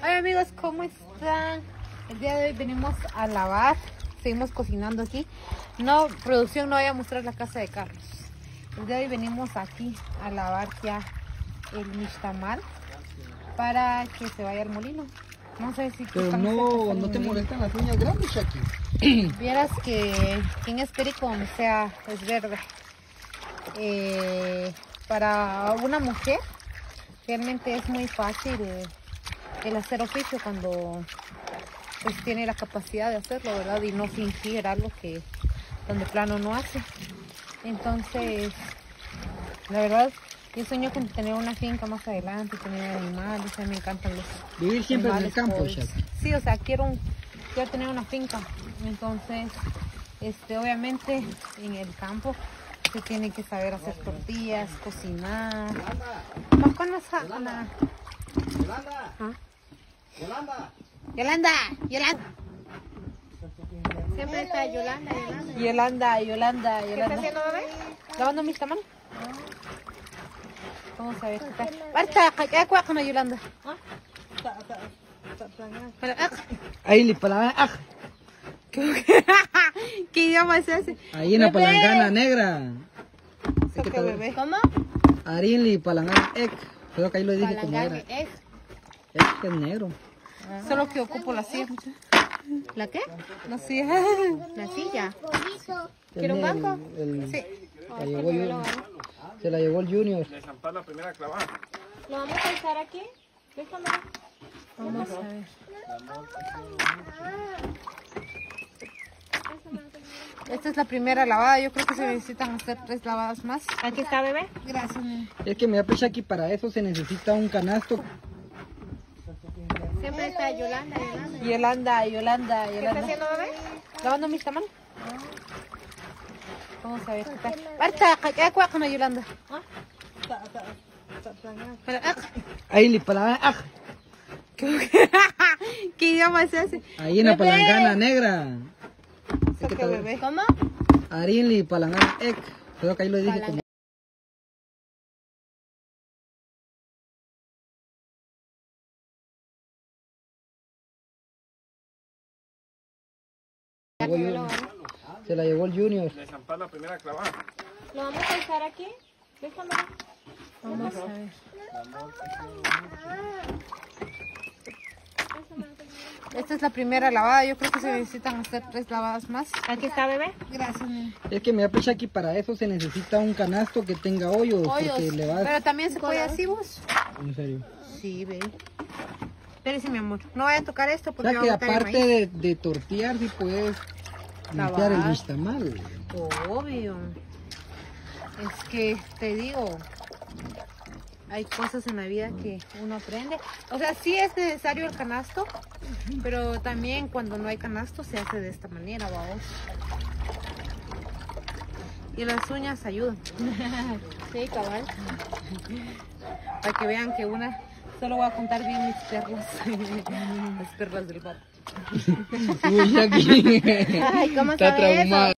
Hola amigos, ¿cómo están? El día de hoy venimos a lavar, seguimos cocinando aquí. No, producción, no voy a mostrar la casa de Carlos. El día de hoy venimos aquí a lavar ya el nixtamal para que se vaya al molino. Vamos a ver si... Pero no te molestan las uñas grandes, Shaki. Vieras que quien es perico donde sea es verde. Para una mujer realmente es muy fácil el hacer oficio cuando pues tiene la capacidad de hacerlo, ¿verdad? Y no fingir algo que donde plano no hace. Entonces, la verdad, yo sueño con tener una finca más adelante, tener animales, a mí me encantan los Vivir siempre en el campo, pobres. Shaki. Sí, o sea, quiero tener una finca. Entonces, obviamente en el campo se tiene que saber hacer tortillas, cocinar. Yolanda. Yolanda. Siempre está Yolanda. Yolanda. ¿Qué está haciendo, bebé? Lavando mis tamaños. Vamos a ver. Barta, ¿qué con Yolanda? Ahí le palangana. ¿Qué idioma es ese? Ahí en la Bebé. palangana negra. Soca, bebé. ¿Cómo? Arin li palangana ek. Creo que ahí lo dije como era. Palangana es. Ek es negro. Solo que ocupo la silla. ¿La qué? La silla. La silla. ¿Quiere un banco? Sí. La llevó Junior. Se la llevó el Junior. De zampar la primera clavada. ¿Lo vamos a usar aquí? Déjame. Vamos a ver. Esta es la primera lavada. Yo creo que se necesitan hacer 3 lavadas más. Aquí está, bebé. Gracias, nene. Es que mira, pues Shaki, para eso se necesita un canasto. Siempre está Yolanda. Yolanda. ¿Qué está haciendo, bebé? Lavando mis tamaños. Vamos a ver. Barta, ¿qué con Yolanda? Ahí le palangana. ¿Qué idioma es ese? Ahí en la Bebé. palangana negra. Soca, bebé. ¿Cómo? Arin li palangana ek. Creo que ahí lo dije como llevó Junior. Se la llevó el Junior. De zampar la primera clavada. ¿Lo vamos a usar aquí? Déjame. Vamos a ver. Esta es la primera lavada. Yo creo que se necesitan hacer 3 lavadas más. Aquí está, bebé. Gracias, nene. Es que mira, pues Shaki, para eso se necesita un canasto que tenga hoyos. Hoyos. Porque le vas... Pero también se puede así, vos. En serio. Sí, ve. Espérese, mi amor. No vaya a tocar esto O porque sea va que a botar el aparte maíz. de tortear, sí puedes Lavar. limpiar el nixtamal. Obvio. Es que te digo, hay cosas en la vida que uno aprende. O sea, sí es necesario el canasto, pero también cuando no hay canasto se hace de esta manera, vamos. Y las uñas ayudan. Sí, cabal. Para que vean que una... Solo voy a contar bien mis perlas. Las perlas del vato. Uy, Shaki. Ay, ¿cómo Está sabe eso? traumado.